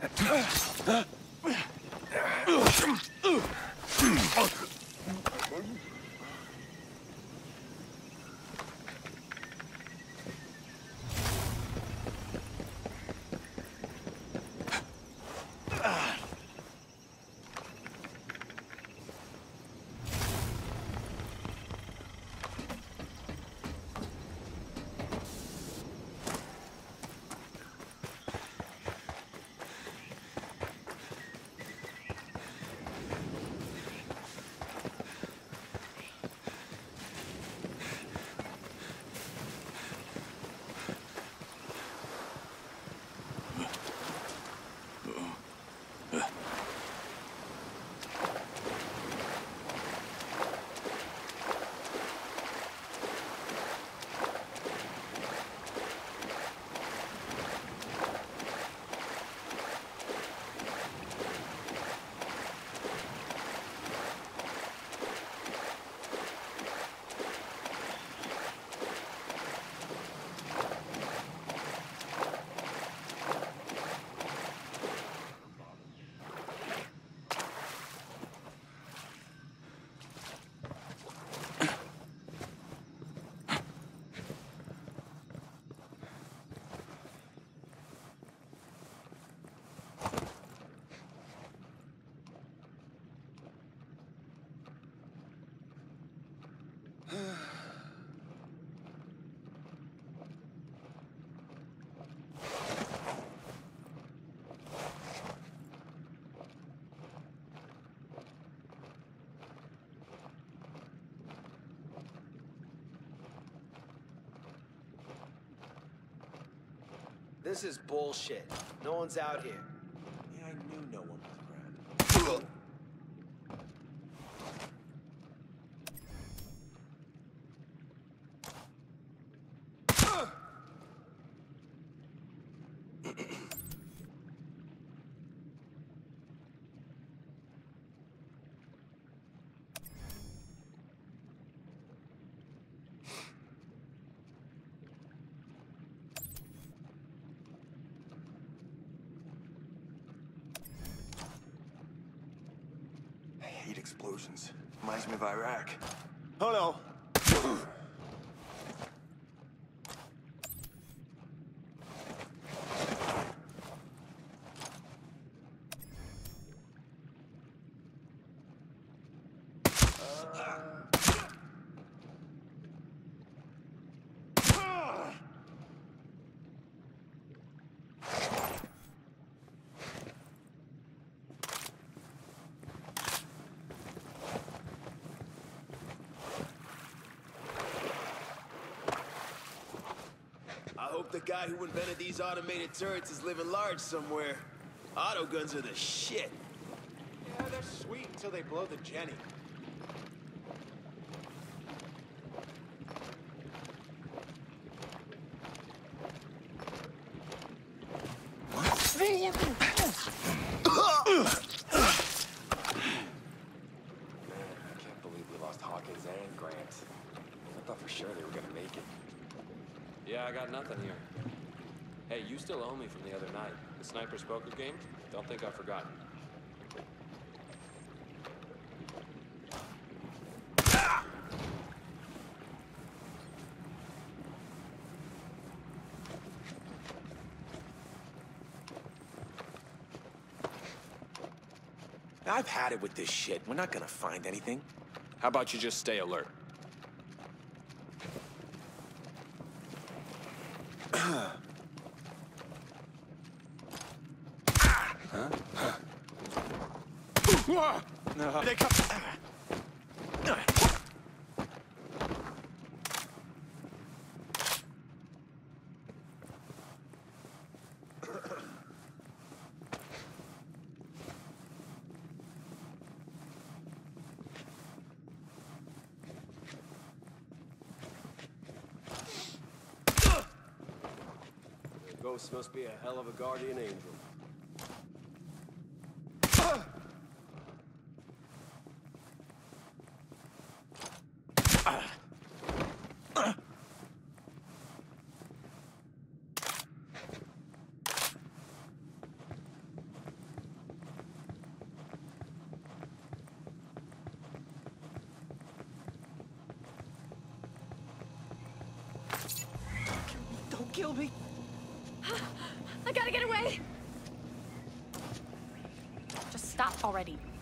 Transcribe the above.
This is bullshit. No one's out here. Yeah, I knew no one was around. Explosions. Reminds me of Iraq. Oh no! I hope the guy who invented these automated turrets is living large somewhere. Auto guns are the shit. Yeah, they're sweet until they blow the Jenny. Man, I can't believe we lost Hawkins and Grant. I thought for sure they were gonna make it. Yeah, I got nothing here. Hey, you still owe me from the other night. The Sniper's poker game? Don't think I've forgotten. I've had it with this shit. We're not gonna find anything. How about you just stay alert? No. They come. Ghost must be a hell of a guardian angel. Don't kill me. I gotta get away! Just stop already.